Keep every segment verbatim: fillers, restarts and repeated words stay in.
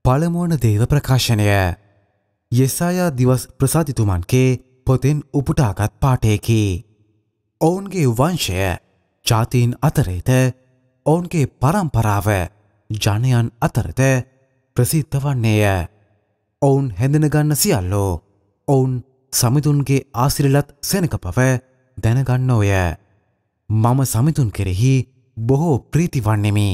පළමුවන දේව ප්‍රකාශනය යෙසායා දිවස් ප්‍රසාදිතුමන්ගේ පොතෙන් උපුටාගත් පාඨයකි. ඔවුන්ගේ වංශය ජාතීන් අතරේද ඔවුන්ගේ පරම්පරාව ජනයන් අතරද ප්‍රසිද්ධ වන්නේය. ඔවුන් හැඳිනගන්න සියල්ලෝ ඔවුන් සමිඳුන්ගේ ආසිරිලත් සෙනක බව දැනගන්නෝය. මම සමිඳුන් කෙරෙහි බොහෝ ප්‍රීති වන්නෙමි.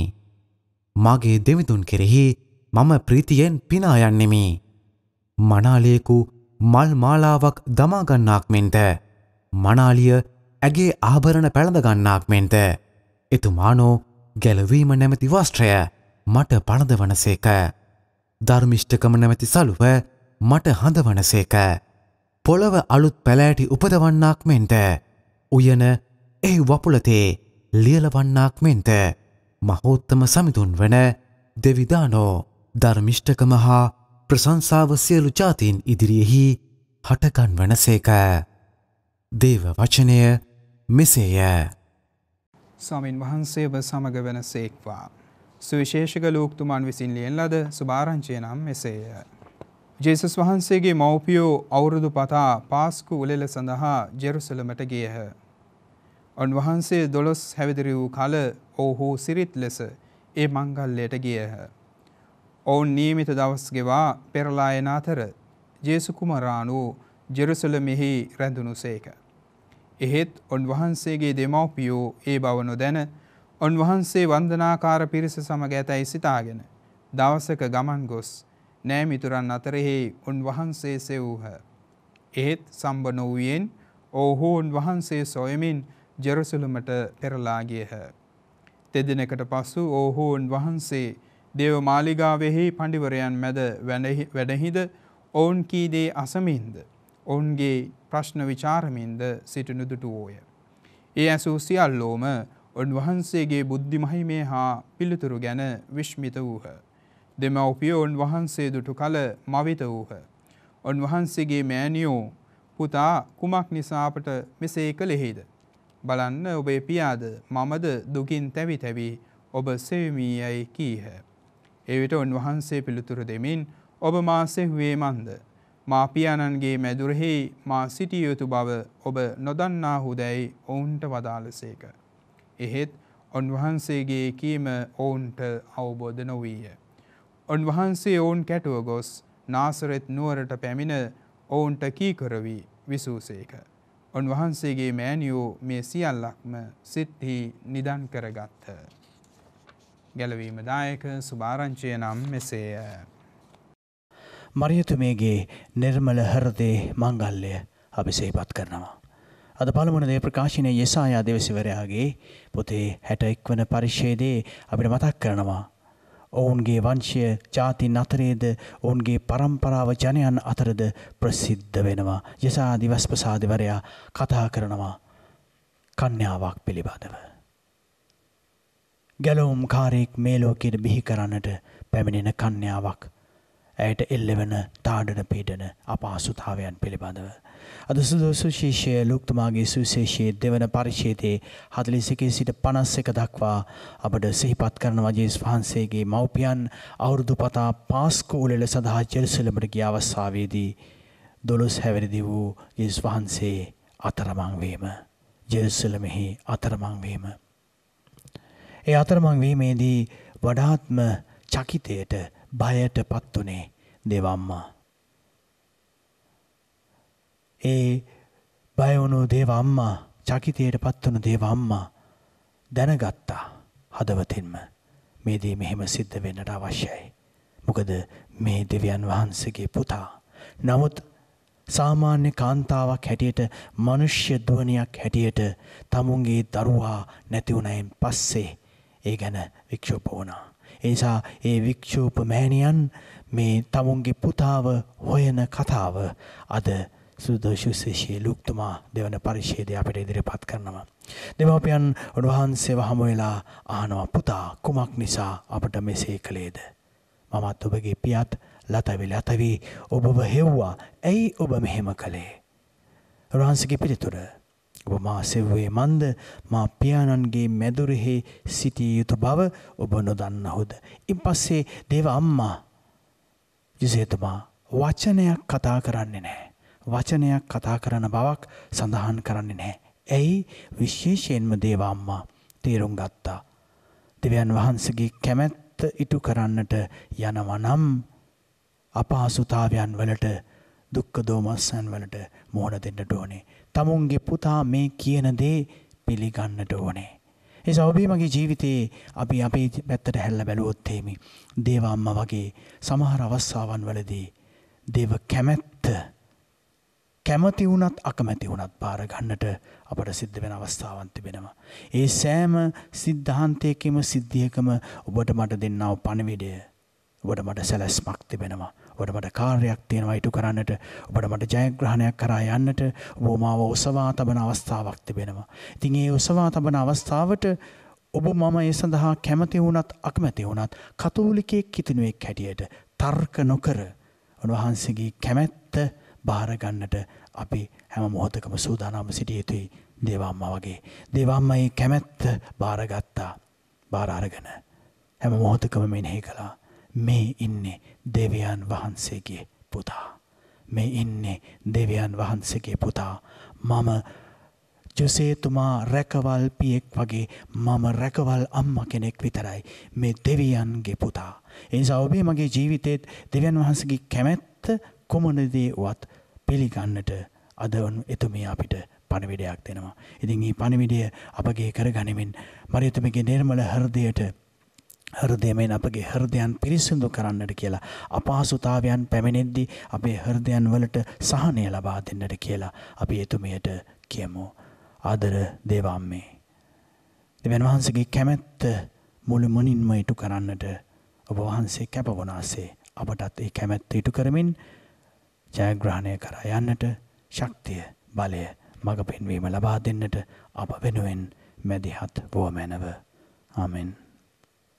මගේ දෙවිඳුන් කෙරෙහි මම ප්‍රීතියෙන් පිනා යන්නෙමි. මනාලියෙකු මල් මාලාවක් දමා ගන්නාක් මෙන්ද මනාලිය ඇගේ ආභරණ පැළඳ ගන්නාක් මෙන්ද එතුමානෝ ගැලවීම නැමැති වස්ත්‍රය මට පළඳවනසේක. ධර්මිෂ්ඨකම නැමැති සලුව මට හඳවනසේක. පොළව අලුත් පැලෑටි උපදවන්නාක් මෙන්ද උයන එහි වපුලතේ ලියලවන්නාක් මෙන්ද මහෝත්තම සමිඳුන් වන දෙවිදානෝ ධර්මිෂ්ඨකම හා ප්‍රශංසාව සියලු ජාතීන් ඉදිරියෙහි හටගන්වනසේක. දේව වචනය මෙසේය. ස්වාමින් වහන්සේ ඔබ සමග වනසේක්වා. සුවිශේෂක ලූක්තුමන් විසින් ලියන ලද සුභාරංචිය නම් මෙසේය. ජේසුස් වහන්සේගේ මව්පියෝ අවුරුදු පතා පාස්කු උළෙල සඳහා ජෙරුසලමට ගියහ. උන්වහන්සේ දොළොස් හැවිදිරි වූ කල ඔවුහු සිරිත් ලෙස ඒ මංගල්‍යයට ගියහ. ඔවුන් නියමිත දවස් ගෙවා පෙරලා එන අතර ජේසු කුමරාණෝ ජෙරුසලමෙහි රැඳුණුසේක. එහෙත් උන්වහන්සේගේ දෙමව්පියෝ ඒ බව නොදැන උන්වහන්සේ වන්දනාකාර පිරිස සමග ඇතැයි සිතාගෙන දවසක ගමන් ගොස් නෑ මිතුරන් අතරෙහි උන්වහන්සේ සෙවූහ. එහෙත් සම්බ නොවුයෙන් ඔවුහු උන්වහන්සේ සොයමින් ජෙරුසලමට පෙරලා ගියහ. තෙදිනකට පසු ඔවුහු උන්වහන්සේ දේව මාලිගාවෙහි පඬිවරයන් මැද වැඩහිද ඔවුන් කී දේ අසමින්ද ඔවුන්ගේ ප්‍රශ්න විචාරමින්ද සිටිනු දුටුවෝය. ඒ ඇසූ සියල්ලෝම උන්වහන්සේගේ බුද්ධි මහිමය හා පිළිතුරු ගැන විස්මිත වූහ. දෙමව්පියෝ උන්වහන්සේ දුටු කල මවිත වූහ. උන්වහන්සේගේ මෑණියෝ පුතා කුමක් නිසා අපට මෙසේ කළෙහිද? බලන්න ඔබේ පියාද මමද දුකින් තැවි තැවි ඔබ සෙවීමි යයි කීහ. එවිට උන්වහන්සේ පිළිතුරු දෙමින් ඔබ මා සෙව්වේ මන්ද? මා පියාණන්ගේ මැදුරෙහි මා සිටිය යුතු බව ඔබ නොදන්නාහුදැයි ඔවුන්ට වදාළසේක. එහෙත් උන්වහන්සේගේ කීම ඔවුන්ට අවබෝධ නොවීය. උන්වහන්සේ ඔවුන් කැටුව ගොස් නාසරෙත් නුවරට පැමිණ ඔවුන්ට කීකරවී විසූසේක. උන්වහන්සේගේ මෑණියෝ මේ සියල්ලක්ම සිත්හි නිදන් කරගත්හ. ගැලවීම දායක සුභාරංචිය නම් මෙසේය. මරියතුමේගේ නිර්මල හෘදේ මංගල්‍ය අපි සිහිපත් කරනවා. අද පළමුවන දේ ප්‍රකාශනය යෙසායා දෙවිසිවරයාගේ පොතේ හැට එක් වන පරිච්ඡේදයේ අපිට මතක් කරනවා. ඔවුන්ගේ වංශය ජාතීන් අතරේද ඔවුන්ගේ පරම්පරාව ජනයන් අතරද ප්‍රසිද්ධ වෙනවා. යෙසායා දිවස් ප්‍රසාදවරයා කතා කරනවා කන්‍යාවක් පිළිබඳව. ගැලවුම්කාරයෙක් මේ ලෝකයට බිහි කරන්නට පැමිණෙන කන්‍යාවක්. ඇයට එල්ලවෙන තාඩන පීඩන අපහසුතාවයන් පිළිබඳව. අද සුවිශේෂය ලූක්තුමාගේ සුවිශේෂයේ දෙවන පරිච්ඡේදයේ හතළිස් එකේ සිට පනස් එක දක්වා අපට සිහිපත් කරනවා ජේසුස් වහන්සේගේ මව්පියන් අවුරුදු පතා පාස්කු උළෙල සඳහා ජෙරුසලමට ගිය අවස්ථාවේදී දොළොස් හැවිරිදි වූ ජේසුස් වහන්සේ අතරමං වීම. ජෙරුසලමෙහි අතරමං වීම. ඒ අතරමං වීමේදී වඩාත්ම චකිතයට බයට පත් වුණේ දේවම්මා. ඒ බය වුණු දේවම්මා චකිතයට පත් වුණු දේවම්මා දැනගත්තා හදවතින්ම මේ දේ මෙහෙම සිද්ධ වෙන්නට අවශ්‍යයි. මොකද මේ දෙවියන් වහන්සේගේ පුතා. නමුත් සාමාන්‍ය කාන්තාවක් හැටියට මනුෂ්‍ය දුවනියක් හැටියට තමුන්ගේ දරුවා නැති වුණයින් පස්සේ ඒ ගැන වික්ෂෝප වුණා. ඒ නිසා ඒ වික්ෂෝප මෑණියන් මේ තමුන්ගේ පුතාව හොයන කතාව අද සුදෝෂුසේෂී ලූක්තුමා දෙවන පරිච්ඡේදය අපිට ඉදිරිපත් කරනවා. දෙමව්පියන් උන්වහන්සේව හමු වෙලා අහනවා පුතා කුමක් නිසා අපට මෙසේ කළේද? මමත් ඔබගේ පියත් ලතවි ලතවි ඔබව හෙව්වා. ඇයි ඔබ මෙහෙම කළේ? උන්වහන්සේගේ පිළිතුර ඔබ මා සෙව්වේ මන්ද? මා පියාණන්ගේ මැදුරෙහි සිටිය යුතු බව ඔබ නොදන්නහුද? ඉන් පස්සේ දේව අම්මා ජෙසේතුමා වචනයක් කතා කරන්නේ නැහැ. වචනයක් කතා කරන බවක් සඳහන් කරන්නේ නැහැ. ඇයි? විශේෂයෙන්ම දේව අම්මා තේරුම් ගත්තා. දෙවියන් වහන්සේගේ කැමැත්ත ඉටු කරන්නට යනවා නම් අපහසුතාවයන් වලට දුක්ඛ දෝමස්සන් වලට මුහුණ දෙන්නට ඕනේ. තමුන්ගේ පුතා මේ කියන දේ පිළිගන්නට ඕනේ. ඒ සෞභී මගේ ජීවිතේ අපි අපේ පැත්තට හැල්ල බැලුවොත් එimhe දේව අම්මා වගේ සමහර අවස්ථාවන් වලදී දේව කැමැත්ත කැමති වුණත් අකමැති වුණත් බාර ගන්නට අපට සිද්ධ වෙන අවස්ථාවන් තිබෙනවා. ඒ සෑම සිද්ධාන්තයකම සිද්ධියකම ඔබට මට දෙන්නා වූ පණිවිඩය ඔබට මට සැලැස්මක් තිබෙනවා. ඔබට මට කාර්යයක් තියෙනවා ඉටු කරන්නට. ඔබට මට ජයග්‍රහණයක් කරා යන්නට ඔබ මාව ඔසවා තබන අවස්ථාවක් තිබෙනවා. ඉතින් ඒ ඔසවා තබන අවස්ථාවට ඔබ මම ඒ සඳහා කැමති වුණත් අකමැති වුණත් කතෝලිකයෙක් කිතුණුවෙක් හැටියට තර්ක නොකර උන්වහන්සේගේ කැමැත්ත බාර ගන්නට අපි හැම මොහොතකම සූදානම් සිටිය යුතුයි. දේව අම්මා වගේ දේව අම්මා මේ කැමැත්ත බාරගත්තා. බාර අරගෙන හැම මොහොතකම මෙනෙහි කළා. මේ ඉන්නේ දෙවියන් වහන්සේගේ පුතා. මේ ඉන්නේ දෙවියන් වහන්සේගේ පුතා. මම ජොසේතුමා රැකවල් පියෙක් වගේ මම රැකවල් අම්මා කෙනෙක් විතරයි. මේ දෙවියන්ගේ පුතා. ඒ නිසා ඔබේ මගේ ජීවිතේත් දෙවියන් වහන්සේගේ කැමැත්ත කොමන දේ වත් පිළිගන්නට අද එතුමිය අපිට පණිවිඩයක් දෙනවා. ඉතින් මේ පණිවිඩය අපගේ කරගනිමින් මරියතුමියගේ නිර්මල හෘදයට හෘදයෙන් අපගේ හෘදයන් පිරිසිදු කරන්නට කියලා අපහසුතාවයන් පැමිණෙද්දී අපේ හෘදයන් වලට සහනය ලබා දෙන්නට කියලා අපි එතුමියට කියමු. ආදර දේව අම්මේ, දෙවියන් වහන්සේගේ කැමැත්ත මුළු මනින්ම ඉටු කරන්නට ඔබ වහන්සේ කැප වුණාසේ අපටත් ඒ කැමැත්ත ඉටු කරමින් ජයග්‍රහණය කරා යන්නට ශක්තිය බලය මඟ පෙන්වීම ලබා දෙන්නට අප වෙනුවෙන් මැදිහත් වූ මැනව. ආමෙන්.